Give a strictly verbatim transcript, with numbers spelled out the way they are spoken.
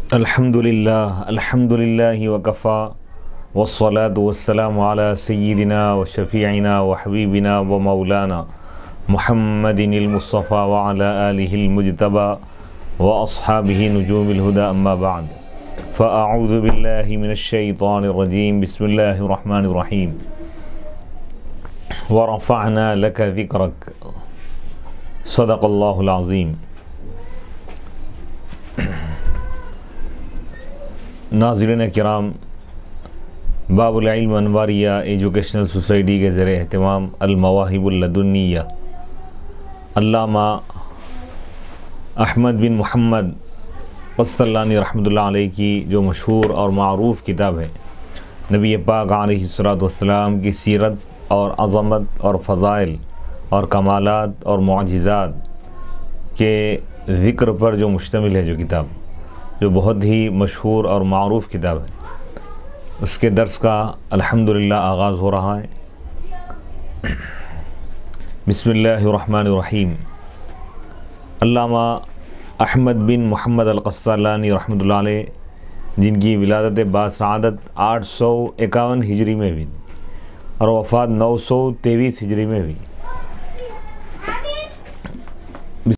الحمد للہ الحمد للہ وکفا والصلاة والسلام علی سیدنا و شفیعنا و حبیبنا و مولانا محمد المصطفى وعلى آلہ المجتبى و اصحابہ نجوم الہدى اما بعد فاعوذ باللہ من الشیطان الرجیم بسم اللہ الرحمن الرحیم ورفعنا لک ذکرک صدق اللہ العظیم۔ ناظرین کرام، باب العلم انواریہ ایجوکیشنل سوسائٹی کے زیر اہتمام المواہب اللدنیہ علامہ احمد بن محمد قسطلانی رحمۃ اللہ علیہ کی جو مشہور اور معروف کتاب ہے، نبی پاک علیہ الصلوۃ والسلام کی سیرت اور عظمت اور فضائل اور کمالات اور معجزات کے ذکر پر جو مشتمل ہے، جو کتاب جو بہت ہی مشہور اور معروف کتاب ہے، اس کے درس کا الحمدللہ آغاز ہو رہا ہے۔ بسم اللہ الرحمن الرحیم۔ علامہ احمد بن محمد القسطلانی رحمۃ اللہ علیہ، جن کی ولادت باسعادت آٹھ سو اکاون ہجری میں ہوئی اور وفات نو سو تیئیس ہجری میں ہوئی،